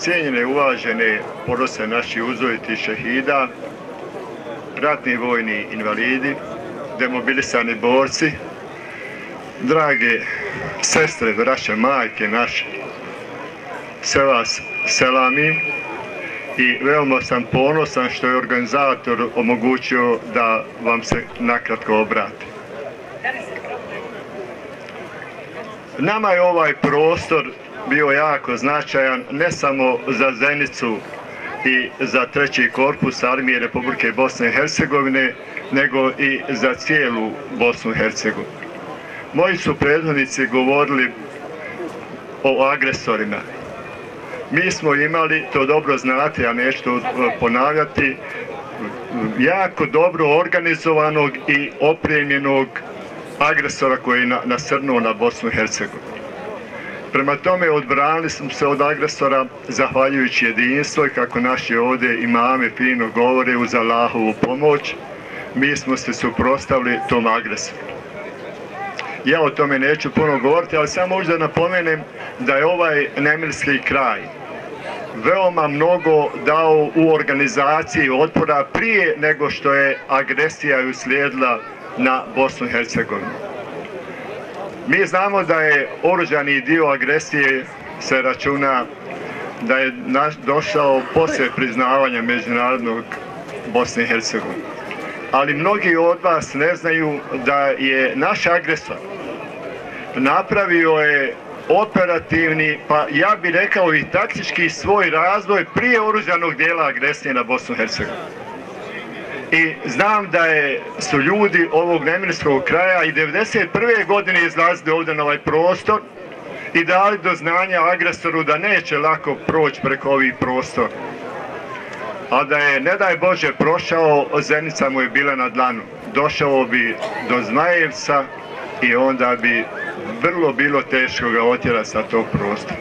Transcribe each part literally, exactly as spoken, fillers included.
cijenjene, uvažene porodice naših uzojitih šehida, ratni vojni invalidi, demobilisani borci, drage sestre, braće, majke naše, sve vas selamim i veoma sam ponosan što je organizator omogućio da vam se nakratko obrati. Nama je ovaj prostor bio jako značajan ne samo za Zenicu i za treći korpus Armije Republike Bosne i Hercegovine, nego i za cijelu Bosnu i Hercegovinu. Moji su prethodnici govorili o agresorima. Mi smo imali, to dobro znate, ja neću to ponavljati, jako dobro organizovanog i opremljenog agresora koji je nasrnuo na Bosnu i Hercegovinu. Prema tome, odbranili smo se od agresora zahvaljujući jedinstvo i kako naši ovdje imame fino govore uz Allahovu pomoć, mi smo se suprotstavili tom agresoru. Ja o tome neću puno govoriti, ali samo možda napomenem da je ovaj nemilski kraj veoma mnogo dao u organizaciji otpora prije nego što je agresija uslijedila na Bosnu i Hercegovinu. Mi znamo da je oružani dio agresije se računa da je došao poslije priznavanja međunarodnog Bosne i Hercegovine. Ali mnogi od vas ne znaju da je naš agresor napravio je operativni, pa ja bih rekao i taktički svoj razvoj prije oružanog dijela agresije na Bosnu i Hercegovinu. I znam da je, su ljudi ovog nemilskog kraja i devedeset prve godine izlazili ovdje na ovaj prostor i dali do znanja agresoru da neće lako proći preko ovih prostora. A da je, ne daj Bože, prošao, Zenica mu je bila na dlanu. Došao bi do Zmajevca i onda bi vrlo bilo teško ga otjerati sa tog prostora.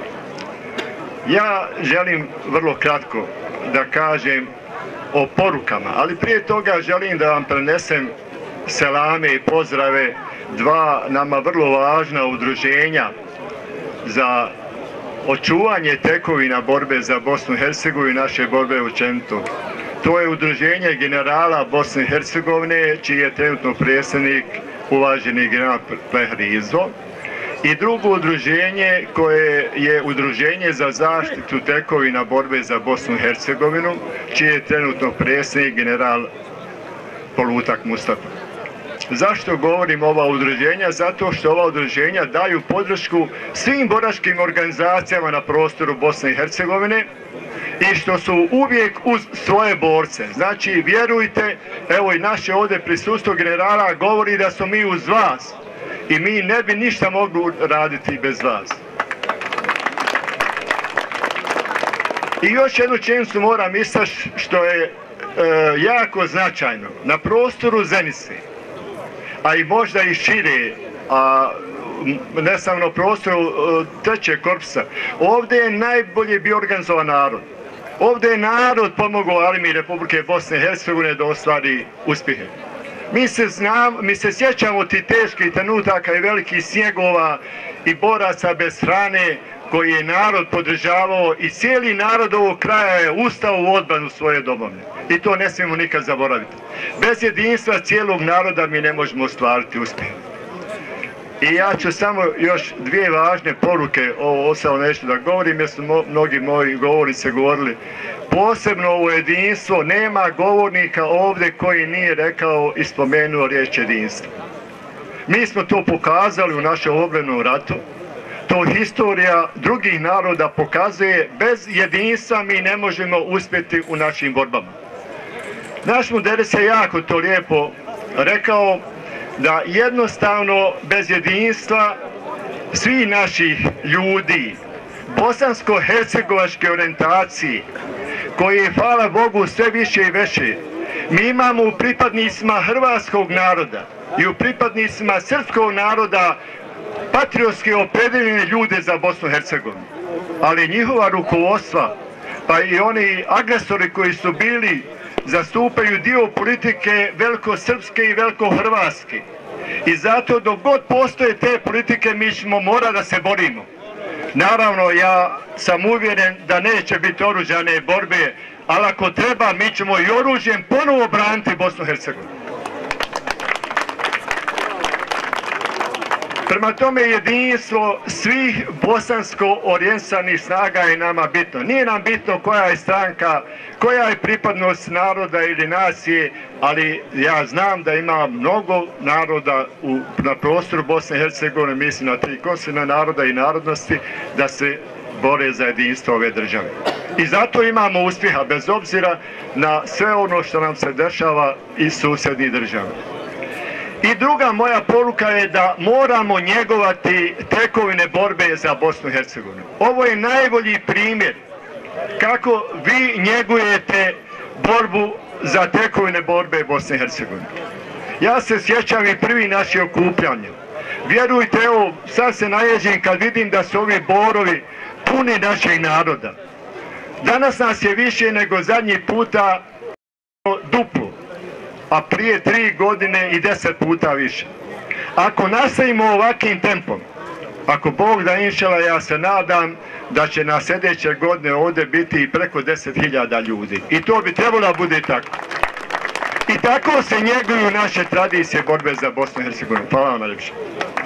Ja želim vrlo kratko da kažem o porukama, ali prije toga želim da vam prenesem selame i pozdrave dva nama vrlo važna udruženja za očuvanje tekovina borbe za Bosnu i Hercegovinu i naše borbe općenito. To je udruženje generala Bosne i Hercegovine, čiji je trenutno predsjednik uvaženi general Plehrizo, i drugo udruženje koje je udruženje za zaštitu tekovina borbe za Bosnu i Hercegovinu, čiji je trenutno predsjednik general Polutak Mustafa. Zašto govorim ova udruženja? Zato što ova udruženja daju podršku svim boračkim organizacijama na prostoru Bosne i Hercegovine i što su uvijek uz svoje borce. Znači, vjerujte, evo i naše ovdje prisustvo generala govori da smo mi uz vas i mi ne bi ništa mogli raditi bez vas. I još jednu činjenicu moram istaći što je e, jako značajno. Na prostoru Zenice, a i možda i šire, a ne samo na prostoru trećeg korpusa, ovdje je najbolje bio organizovan narod. Ovdje je narod pomogao Armiji Republike Bosne i Hercegovine da ostvari uspjehe. Mi se, znam, mi se sjećamo ti teških trenutaka i velikih snjegova i boraca bez hrane koji je narod podržavao i cijeli narod ovog kraja je ustao u odbranu svoje domovine. I to ne smijemo nikad zaboraviti. Bez jedinstva cijelog naroda mi ne možemo ostvariti uspjeh. I ja ću samo još dvije važne poruke o ostalo nešto da govorim, jer su mo, mnogi moji govornice govorili. Posebno ovo jedinstvo, nema govornika ovdje koji nije rekao i spomenuo riječ jedinstvo. Mi smo to pokazali u našem obrambenom ratu. To historija drugih naroda pokazuje, bez jedinstva mi ne možemo uspjeti u našim borbama. Naš Muderis je jako to lijepo rekao, da jednostavno bez jedinstva svi naših ljudi bosansko-hercegovačke orijentacije, koji je, hvala Bogu, sve više i veće, mi imamo u pripadnicima hrvatskog naroda i u pripadnicima srpskog naroda patriotski opredeljene ljude za Bosnu i Hercegovinu. Ali njihova rukovodstva, pa i oni agresori koji su bili, zastupaju dio politike velikosrpske i velikohrvatske. I zato dok god postoje te politike mi ćemo morati da se borimo. Naravno, ja sam uvjeren da neće biti oružane borbe, ali ako treba, mi ćemo i oružjem ponovo braniti Bosnu i Hercegovinu. Prema tome, jedinstvo svih bosansko orijentisanih snaga je nama bitno. Nije nam bitno koja je stranka, koja je pripadnost naroda ili nacije, ali ja znam da ima mnogo naroda u, na prostoru Bosne i Hercegovine, mislim na tri konstitutivna naroda i narodnosti, da se bore za jedinstvo ove države. I zato imamo uspjeha, bez obzira na sve ono što nam se dešava iz susjednih država. I druga moja poruka je da moramo njegovati tekovine borbe za Bosnu i Hercegovinu. Ovo je najbolji primjer kako vi njegujete borbu za tekovine borbe Bosne i Hercegovine. Ja se sjećam i prvi naši okupljanja. Vjerujte, evo, sad se naježim kad vidim da su ovi borovi puni našeg naroda. Danas nas je više nego zadnji puta duplo, a prije tri godine i deset puta više. Ako nastavimo ovakvim tempom, ako Bog da inšala, ja se nadam da će na sljedeće godine ovdje biti preko deset hiljada ljudi. I to bi trebalo da bude tako. I tako se njeguju naše tradicije borbe za Bosnu i Hercegovinu. Hvala vam najljepše.